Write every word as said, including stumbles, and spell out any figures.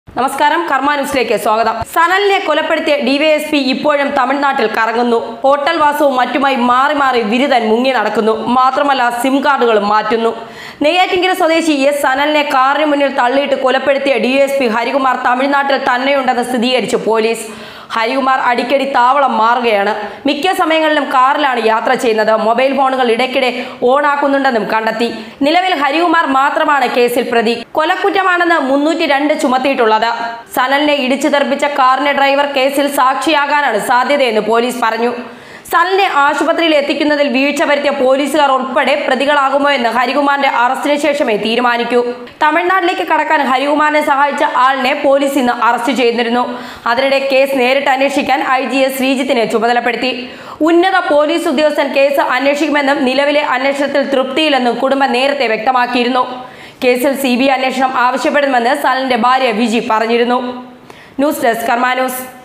നമസ്കാരം, കർമ്മ ന്യൂസിലേക്ക് സ്വാഗതം. സനലിനെ കൊലപ്പെടുത്തിയ ഡിവൈഎസ്പി ഇപ്പോഴും തമിഴ്നാട്ടിൽ കറങ്ങുന്നു. ഹോട്ടൽ വാസവും മറ്റുമായി മാറി മാറി ബിരുദൻ മുങ്ങി നടക്കുന്നു. മാത്രമല്ല, സിം കാർഡുകളും മാറ്റുന്നു. നെയ്യാറ്റിൻകര സ്വദേശി എസ് സനലിനെ കാറിന് മുന്നിൽ തള്ളിയിട്ട് കൊലപ്പെടുത്തിയ ഡിവൈഎസ്പി ഹരികുമാർ തമിഴ്നാട്ടിൽ തന്നെയുണ്ടെന്ന് സ്ഥിരീകരിച്ചു പോലീസ്. ഹരികുമാർ അടിക്കടി താവളം മാറുകയാണ്. മിക്ക സമയങ്ങളിലും കാറിലാണ് യാത്ര ചെയ്യുന്നത്. മൊബൈൽ ഫോണുകൾ ഇടയ്ക്കിടെ ഓണാക്കുന്നുണ്ടെന്നും കണ്ടെത്തി. നിലവിൽ ഹരികുമാർ മാത്രമാണ് കേസിൽ പ്രതി. കൊലക്കുറ്റമാണെന്ന് മുന്നൂറ്റി രണ്ട് ചുമത്തിയിട്ടുള്ളത്. സനലിനെ ഇടിച്ചു തെറിപ്പിച്ച കാറിന്റെ ഡ്രൈവർ കേസിൽ സാക്ഷിയാകാനാണ് സാധ്യതയെന്ന് പോലീസ് പറഞ്ഞു. സനലിനെ ആശുപത്രിയിൽ എത്തിക്കുന്നതിൽ വീഴ്ച വരുത്തിയ പോലീസുകാർ ഉൾപ്പെടെ പ്രതികളാകുമോ എന്ന് ഹരികുമാറിന്റെ അറസ്റ്റിന് ശേഷമേ തീരുമാനിക്കൂ. തമിഴ്നാട്ടിലേക്ക് കടക്കാൻ ഹരികുമാറിനെ സഹായിച്ച ആളിനെ പോലീസ് ഇന്ന് അറസ്റ്റ് ചെയ്തിരുന്നു. അതിനിടെ കേസ് നേരിട്ട് അന്വേഷിക്കാൻ ഐ ജി എസ് ശ്രീജിത്തിനെ ചുമതലപ്പെടുത്തി. ഉന്നത പോലീസ് ഉദ്യോഗസ്ഥൻ കേസ് അന്വേഷിക്കുമെന്നും നിലവിലെ അന്വേഷണത്തിൽ തൃപ്തിയില്ലെന്നും കുടുംബം നേരത്തെ വ്യക്തമാക്കിയിരുന്നു. കേസിൽ സി ബി ഐ അന്വേഷണം ആവശ്യപ്പെടുമെന്ന് സനലിന്റെ ഭാര്യ വിജി പറഞ്ഞിരുന്നു. News desk Karma news.